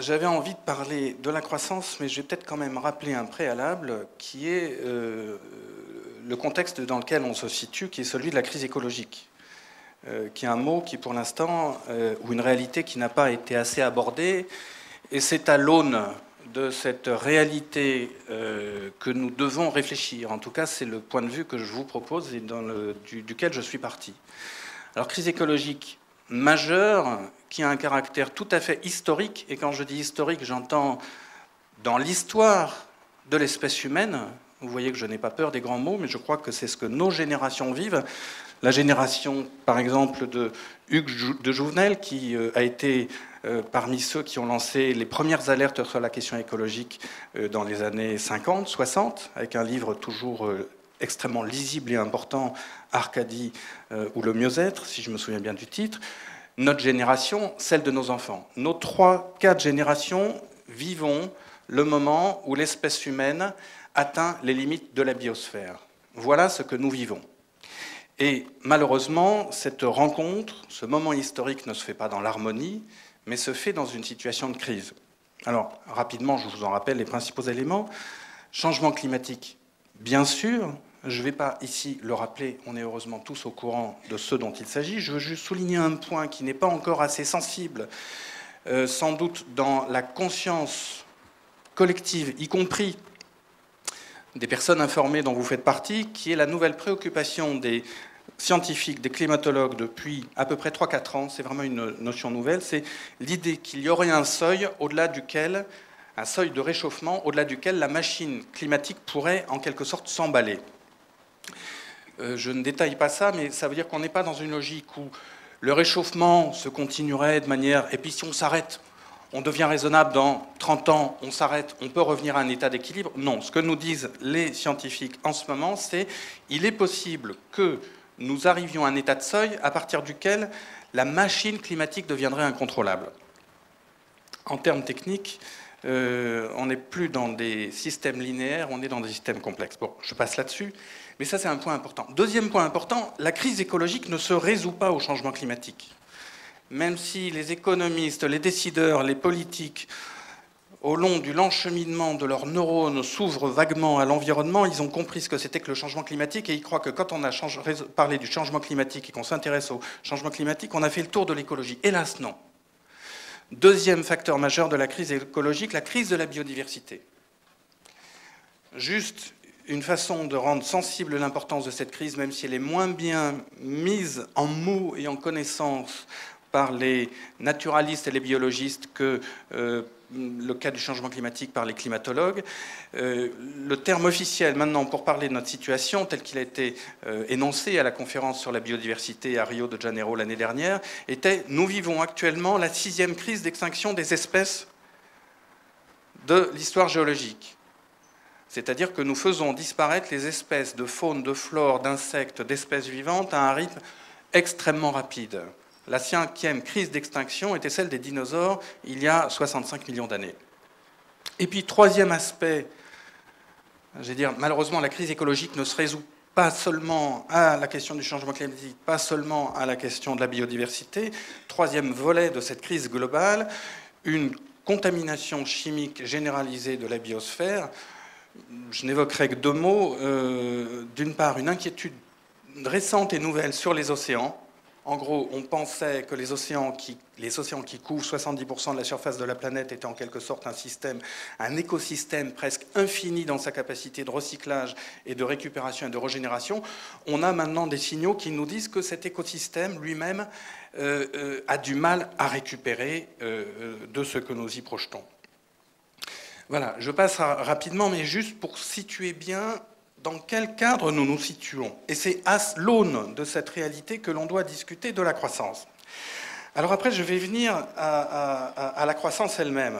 j'avais envie de parler de la croissance, mais je vais peut-être quand même rappeler un préalable qui est le contexte dans lequel on se situe, qui est celui de la crise écologique, qui est un mot qui, pour l'instant, ou une réalité qui n'a pas été assez abordée. Et c'est à l'aune de cette réalité que nous devons réfléchir. En tout cas, c'est le point de vue que je vous propose et duquel je suis parti. Alors, crise écologique majeure, qui a un caractère tout à fait historique, et quand je dis historique, j'entends dans l'histoire de l'espèce humaine. Vous voyez que je n'ai pas peur des grands mots, mais je crois que c'est ce que nos générations vivent. La génération, par exemple, de Hugues de Jouvenel, qui a été parmi ceux qui ont lancé les premières alertes sur la question écologique dans les années 50, 60, avec un livre toujours extrêmement lisible et important, Arcadie ou le mieux-être, si je me souviens bien du titre. Notre génération, celle de nos enfants. Nos 3-4 générations vivons le moment où l'espèce humaine atteint les limites de la biosphère. Voilà ce que nous vivons. Et malheureusement, cette rencontre, ce moment historique ne se fait pas dans l'harmonie, mais se fait dans une situation de crise. Alors, rapidement, je vous en rappelle les principaux éléments. Changement climatique, bien sûr. Je ne vais pas ici le rappeler, on est heureusement tous au courant de ce dont il s'agit. Je veux juste souligner un point qui n'est pas encore assez sensible, sans doute dans la conscience collective, y compris des personnes informées dont vous faites partie, qui est la nouvelle préoccupation des scientifiques, des climatologues depuis à peu près 3-4 ans. C'est vraiment une notion nouvelle. C'est l'idée qu'il y aurait un seuil au-delà duquel, un seuil de réchauffement, au-delà duquel la machine climatique pourrait en quelque sorte s'emballer. Je ne détaille pas ça, mais ça veut dire qu'on n'est pas dans une logique où le réchauffement se continuerait de manière... Et puis si on s'arrête, on devient raisonnable dans 30 ans, on s'arrête, on peut revenir à un état d'équilibre. Non, ce que nous disent les scientifiques en ce moment, c'est qu'il est possible que nous arrivions à un état de seuil à partir duquel la machine climatique deviendrait incontrôlable. En termes techniques, on n'est plus dans des systèmes linéaires, on est dans des systèmes complexes. Bon, je passe là-dessus, mais ça c'est un point important. Deuxième point important, la crise écologique ne se résout pas au changement climatique. Même si les économistes, les décideurs, les politiques, au long du lent cheminement de leurs neurones, s'ouvrent vaguement à l'environnement, ils ont compris ce que c'était que le changement climatique et ils croient que quand on a parlé du changement climatique et qu'on s'intéresse au changement climatique, on a fait le tour de l'écologie. Hélas, non. Deuxième facteur majeur de la crise écologique, la crise de la biodiversité. Juste une façon de rendre sensible l'importance de cette crise, même si elle est moins bien mise en mots et en connaissance par les naturalistes et les biologistes que le cas du changement climatique par les climatologues. Le terme officiel maintenant pour parler de notre situation, tel qu'il a été énoncé à la conférence sur la biodiversité à Rio de Janeiro l'année dernière, était « Nous vivons actuellement la 6e crise d'extinction des espèces de l'histoire géologique ». C'est-à-dire que nous faisons disparaître les espèces de faune, de flore, d'insectes, d'espèces vivantes à un rythme extrêmement rapide. La 5e crise d'extinction était celle des dinosaures il y a 65 millions d'années. Et puis, troisième aspect, je vais dire, malheureusement, la crise écologique ne se résout pas seulement à la question du changement climatique, pas seulement à la question de la biodiversité. Troisième volet de cette crise globale, une contamination chimique généralisée de la biosphère. Je n'évoquerai que 2 mots. D'une part, une inquiétude récente et nouvelle sur les océans. En gros, on pensait que les océans qui couvrent 70% de la surface de la planète étaient en quelque sorte un écosystème presque infini dans sa capacité de recyclage et de récupération et de régénération. On a maintenant des signaux qui nous disent que cet écosystème lui-même a du mal à récupérer de ce que nous y projetons. Voilà, je passe rapidement, mais juste pour situer bien dans quel cadre nous nous situons. Et c'est à l'aune de cette réalité que l'on doit discuter de la croissance. Alors après, je vais venir à la croissance elle-même.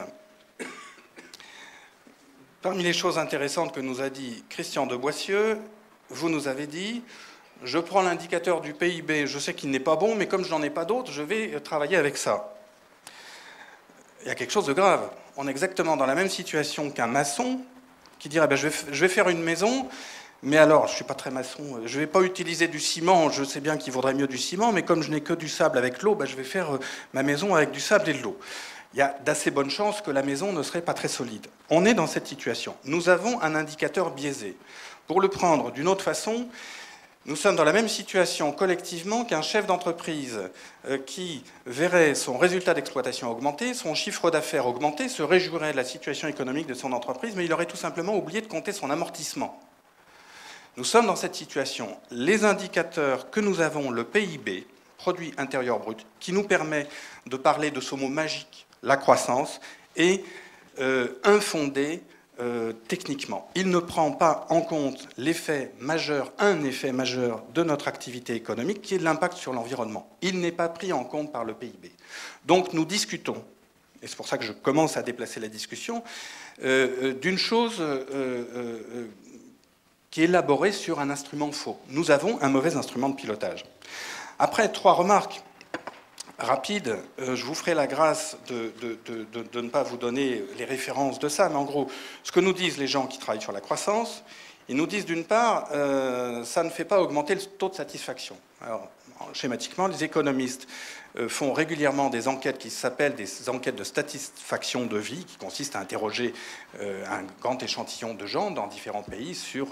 Parmi les choses intéressantes que nous a dit Christian de Boissieu, vous nous avez dit, je prends l'indicateur du PIB, je sais qu'il n'est pas bon, mais comme je n'en ai pas d'autre, je vais travailler avec ça. Il y a quelque chose de grave. On est exactement dans la même situation qu'un maçon qui dirait ben, je vais faire une maison, mais alors, je ne suis pas très maçon, je ne vais pas utiliser du ciment, je sais bien qu'il vaudrait mieux du ciment, mais comme je n'ai que du sable avec l'eau, ben, je vais faire ma maison avec du sable et de l'eau. il y a d'assez bonnes chances que la maison ne serait pas très solide. On est dans cette situation. Nous avons un indicateur biaisé. Pour le prendre d'une autre façon, nous sommes dans la même situation collectivement qu'un chef d'entreprise qui verrait son résultat d'exploitation augmenter, son chiffre d'affaires augmenter, se réjouirait de la situation économique de son entreprise, mais il aurait tout simplement oublié de compter son amortissement. Nous sommes dans cette situation. Les indicateurs que nous avons, le PIB, produit intérieur brut, qui nous permet de parler de ce mot magique, la croissance, est infondé techniquement. Il ne prend pas en compte l'effet majeur, un effet majeur de notre activité économique, qui est l'impact sur l'environnement. Il n'est pas pris en compte par le PIB. Donc nous discutons, et c'est pour ça que je commence à déplacer la discussion, d'une chose qui est élaborée sur un instrument faux. Nous avons un mauvais instrument de pilotage. Après, 3 remarques rapide, je vous ferai la grâce de ne pas vous donner les références de ça, mais en gros, ce que nous disent les gens qui travaillent sur la croissance, ils nous disent d'une part, ça ne fait pas augmenter le taux de satisfaction. Alors, schématiquement, les économistes font régulièrement des enquêtes qui s'appellent des enquêtes de satisfaction de vie, qui consistent à interroger un grand échantillon de gens dans différents pays sur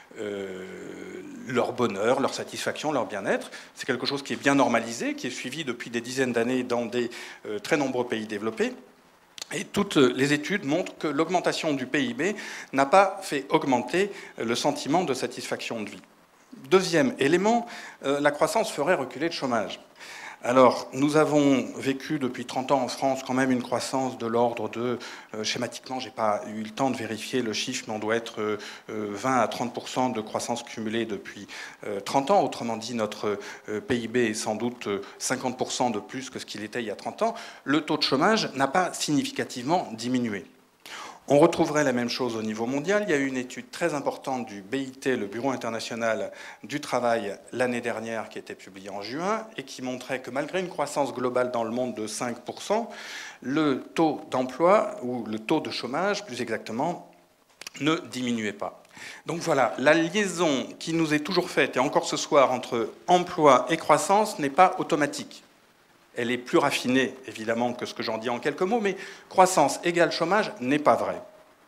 leur bonheur, leur satisfaction, leur bien-être. C'est quelque chose qui est bien normalisé, qui est suivi depuis des dizaines d'années dans des très nombreux pays développés. Et toutes les études montrent que l'augmentation du PIB n'a pas fait augmenter le sentiment de satisfaction de vie. Deuxième élément, la croissance ferait reculer le chômage. Alors, nous avons vécu depuis 30 ans en France quand même une croissance de l'ordre de, schématiquement, je n'ai pas eu le temps de vérifier le chiffre, mais on doit être 20 à 30% de croissance cumulée depuis 30 ans. Autrement dit, notre PIB est sans doute 50% de plus que ce qu'il était il y a 30 ans. Le taux de chômage n'a pas significativement diminué. On retrouverait la même chose au niveau mondial. Il y a eu une étude très importante du BIT, le Bureau international du travail, l'année dernière, qui a été publiée en juin, et qui montrait que malgré une croissance globale dans le monde de 5%, le taux d'emploi, ou le taux de chômage, plus exactement, ne diminuait pas. Donc voilà, la liaison qui nous est toujours faite, et encore ce soir, entre emploi et croissance n'est pas automatique. Elle est plus raffinée, évidemment, que ce que j'en dis en quelques mots, mais croissance égale chômage n'est pas vrai.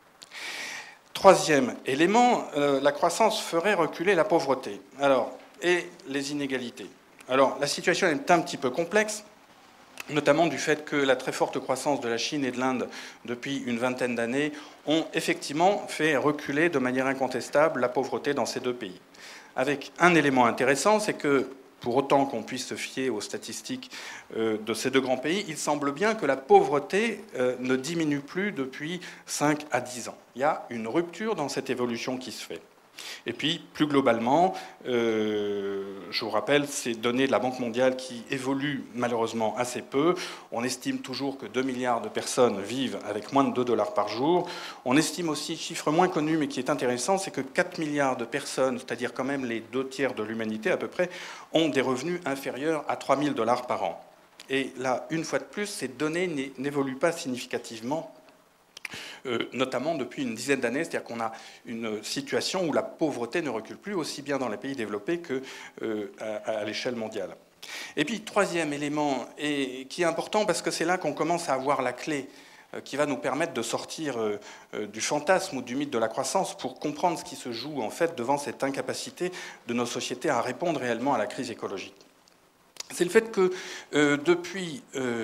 Troisième élément, la croissance ferait reculer la pauvreté. Alors, et les inégalités. Alors, la situation est un petit peu complexe, notamment du fait que la très forte croissance de la Chine et de l'Inde depuis une vingtaine d'années ont effectivement fait reculer de manière incontestable la pauvreté dans ces deux pays. Avec un élément intéressant, c'est que pour autant qu'on puisse se fier aux statistiques de ces deux grands pays, il semble bien que la pauvreté ne diminue plus depuis 5 à 10 ans. Il y a une rupture dans cette évolution qui se fait. Et puis, plus globalement, je vous rappelle ces données de la Banque mondiale qui évoluent malheureusement assez peu. On estime toujours que 2 milliards de personnes vivent avec moins de 2 $ par jour. On estime aussi, chiffre moins connu mais qui est intéressant, c'est que 4 milliards de personnes, c'est-à-dire quand même les 2/3 de l'humanité à peu près, ont des revenus inférieurs à 3 000 $ par an. Et là, une fois de plus, ces données n'évoluent pas significativement, notamment depuis une dizaine d'années, c'est-à-dire qu'on a une situation où la pauvreté ne recule plus aussi bien dans les pays développés qu'à l'échelle mondiale. Et puis, troisième élément, et qui est important parce que c'est là qu'on commence à avoir la clé qui va nous permettre de sortir du fantasme ou du mythe de la croissance pour comprendre ce qui se joue en fait devant cette incapacité de nos sociétés à répondre réellement à la crise écologique. C'est le fait que depuis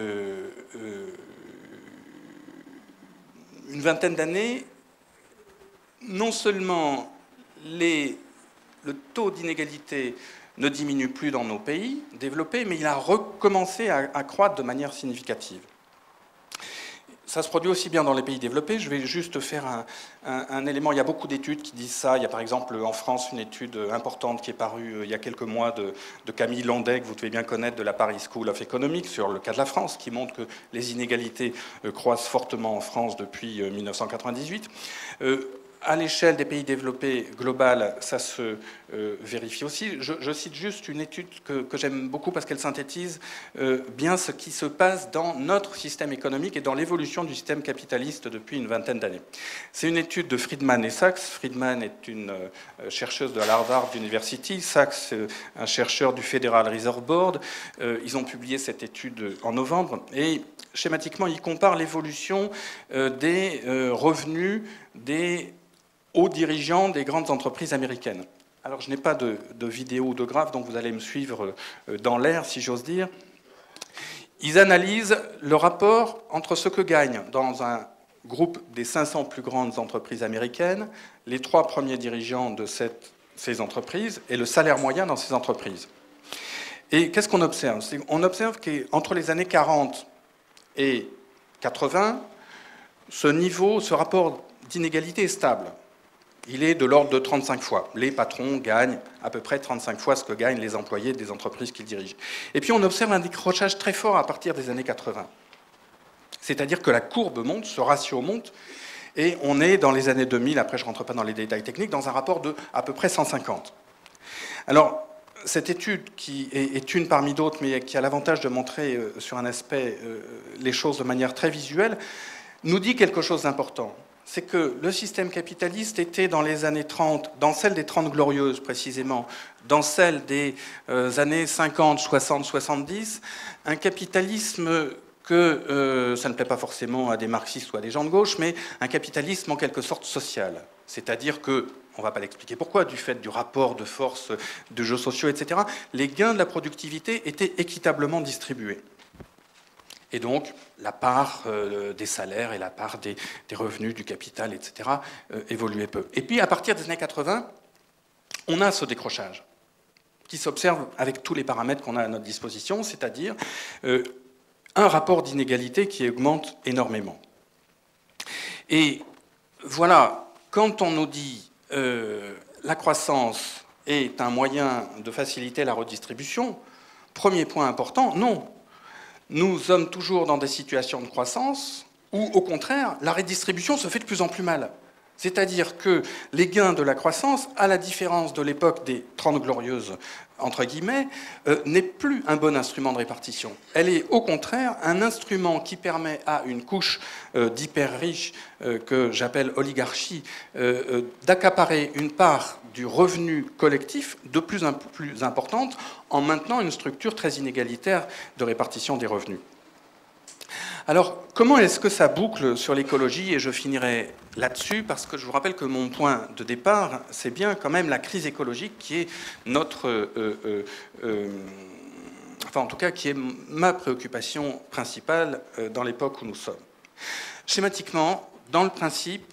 une vingtaine d'années, non seulement le taux d'inégalité ne diminue plus dans nos pays développés, mais il a recommencé à croître de manière significative. Ça se produit aussi bien dans les pays développés. Je vais juste faire un élément. Il y a beaucoup d'études qui disent ça. Il y a par exemple en France une étude importante qui est parue il y a quelques mois de Camille Landais, que vous devez bien connaître, de la Paris School of Economics, sur le cas de la France, qui montre que les inégalités croissent fortement en France depuis 1998. À l'échelle des pays développés global, ça se vérifie aussi. Je cite juste une étude que j'aime beaucoup parce qu'elle synthétise bien ce qui se passe dans notre système économique et dans l'évolution du système capitaliste depuis une vingtaine d'années. C'est une étude de Friedman et Sachs. Friedman est une chercheuse de la Harvard University. Sachs, un chercheur du Federal Reserve Board. Ils ont publié cette étude en novembre. Et schématiquement, ils comparent l'évolution des revenus des hauts dirigeants des grandes entreprises américaines. Alors, je n'ai pas de vidéo ou de graphe, donc vous allez me suivre dans l'air, si j'ose dire. Ils analysent le rapport entre ce que gagnent dans un groupe des 500 plus grandes entreprises américaines, les 3 premiers dirigeants de ces entreprises, et le salaire moyen dans ces entreprises. Et qu'est-ce qu'on observe? On observe qu'entre les années 40 et 80, ce rapport d'inégalité est stable. Il est de l'ordre de 35 fois. Les patrons gagnent à peu près 35 fois ce que gagnent les employés des entreprises qu'ils dirigent. Et puis on observe un décrochage très fort à partir des années 80. C'est-à-dire que la courbe monte, ce ratio monte, et on est dans les années 2000, après je ne rentre pas dans les détails techniques, dans un rapport de à peu près 150. Alors, cette étude, qui est une parmi d'autres, mais qui a l'avantage de montrer sur un aspect les choses de manière très visuelle, nous dit quelque chose d'important. C'est que le système capitaliste était dans les années 30, dans celle des 30 glorieuses précisément, dans celle des années 50, 60, 70, un capitalisme que ça ne plaît pas forcément à des marxistes ou à des gens de gauche, mais un capitalisme en quelque sorte social. C'est-à-dire que, on ne va pas l'expliquer pourquoi, du fait du rapport de force, de jeux sociaux, etc., les gains de la productivité étaient équitablement distribués. Et donc, la part des salaires et la part des revenus, du capital, etc., évoluait peu. Et puis, à partir des années 80, on a ce décrochage qui s'observe avec tous les paramètres qu'on a à notre disposition, c'est-à-dire un rapport d'inégalité qui augmente énormément. Et voilà, quand on nous dit la croissance est un moyen de faciliter la redistribution, premier point important, non. Nous sommes toujours dans des situations de croissance où, au contraire, la redistribution se fait de plus en plus mal. C'est-à-dire que les gains de la croissance, à la différence de l'époque des 30 glorieuses, entre guillemets, n'est plus un bon instrument de répartition. Elle est au contraire un instrument qui permet à une couche d'hyper riches, que j'appelle oligarchie, d'accaparer une part du revenu collectif de plus en plus importante en maintenant une structure très inégalitaire de répartition des revenus. Alors, comment est-ce que ça boucle sur l'écologie? Et je finirai là-dessus, parce que je vous rappelle que mon point de départ, c'est bien quand même la crise écologique qui est notre... enfin, en tout cas, qui est ma préoccupation principale dans l'époque où nous sommes. Schématiquement, dans le principe,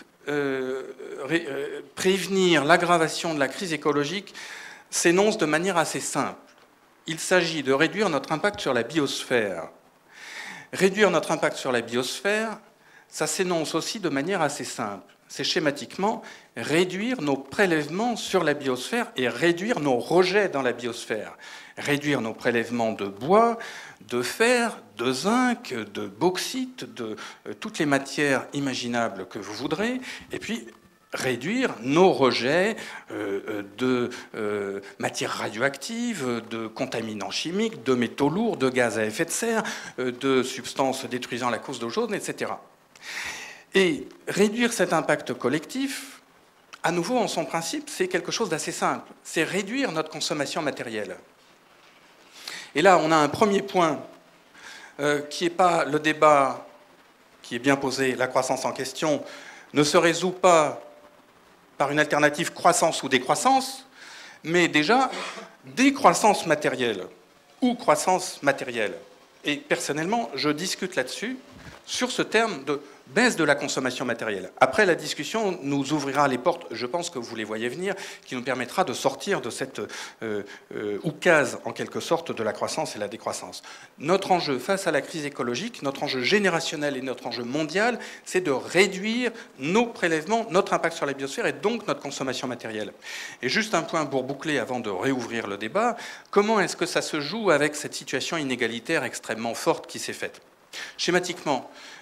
prévenir l'aggravation de la crise écologique s'énonce de manière assez simple. Il s'agit de réduire notre impact sur la biosphère. Réduire notre impact sur la biosphère, ça s'énonce aussi de manière assez simple. C'est schématiquement réduire nos prélèvements sur la biosphère et réduire nos rejets dans la biosphère. Réduire nos prélèvements de bois, de fer, de zinc, de bauxite, de toutes les matières imaginables que vous voudrez, et puis réduire nos rejets de matières radioactives, de contaminants chimiques, de métaux lourds, de gaz à effet de serre, de substances détruisant la couche d'ozone, etc. Et réduire cet impact collectif, à nouveau, en son principe, c'est quelque chose d'assez simple. C'est réduire notre consommation matérielle. Et là, on a un premier point qui n'est pas le débat qui est bien posé, la croissance en question, ne se résout pas par une alternative croissance ou décroissance, mais déjà décroissance matérielle ou croissance matérielle. Et personnellement, je discute là-dessus, sur ce terme de baisse de la consommation matérielle. Après, la discussion nous ouvrira les portes, je pense que vous les voyez venir, qui nous permettra de sortir de cette oukase, en quelque sorte, de la croissance et la décroissance. Notre enjeu face à la crise écologique, notre enjeu générationnel et notre enjeu mondial, c'est de réduire nos prélèvements, notre impact sur la biosphère et donc notre consommation matérielle. Et juste un point pour boucler avant de réouvrir le débat, comment est-ce que ça se joue avec cette situation inégalitaire extrêmement forte qui s'est faite ?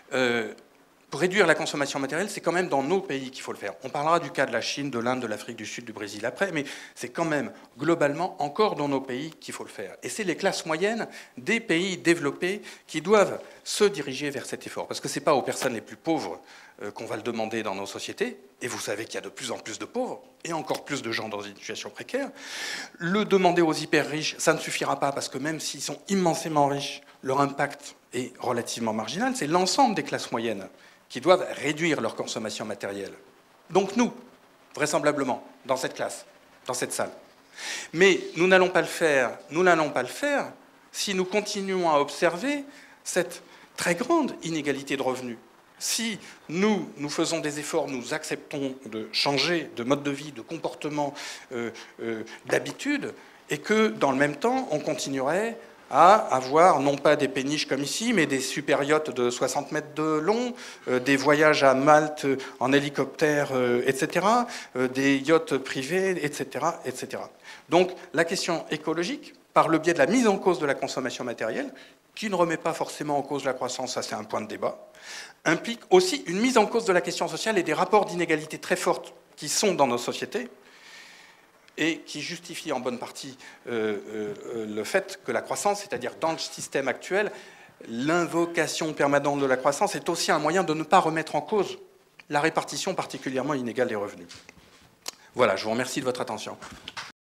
Schématiquement, pour réduire la consommation matérielle, c'est quand même dans nos pays qu'il faut le faire. On parlera du cas de la Chine, de l'Inde, de l'Afrique du Sud, du Brésil après, mais c'est quand même globalement encore dans nos pays qu'il faut le faire. Et c'est les classes moyennes des pays développés qui doivent se diriger vers cet effort. Parce que ce n'est pas aux personnes les plus pauvres qu'on va le demander dans nos sociétés, et vous savez qu'il y a de plus en plus de pauvres, et encore plus de gens dans une situation précaire. Le demander aux hyper riches, ça ne suffira pas, parce que même s'ils sont immensément riches, leur impact est relativement marginal. C'est l'ensemble des classes moyennes qui doivent réduire leur consommation matérielle. Donc nous, vraisemblablement, dans cette classe, dans cette salle. Mais nous n'allons pas le faire si nous continuons à observer cette très grande inégalité de revenus. Si nous faisons des efforts, nous acceptons de changer de mode de vie, de comportement, d'habitude, et que dans le même temps, on continuerait à avoir non pas des péniches comme ici, mais des super yachts de 60 mètres de long, des voyages à Malte en hélicoptère, etc., des yachts privés, etc., etc. Donc la question écologique, par le biais de la mise en cause de la consommation matérielle, qui ne remet pas forcément en cause la croissance, ça c'est un point de débat, implique aussi une mise en cause de la question sociale et des rapports d'inégalité très fortes qui sont dans nos sociétés, et qui justifie en bonne partie le fait que la croissance, c'est-à-dire dans le système actuel, l'invocation permanente de la croissance est aussi un moyen de ne pas remettre en cause la répartition particulièrement inégale des revenus. Voilà, je vous remercie de votre attention.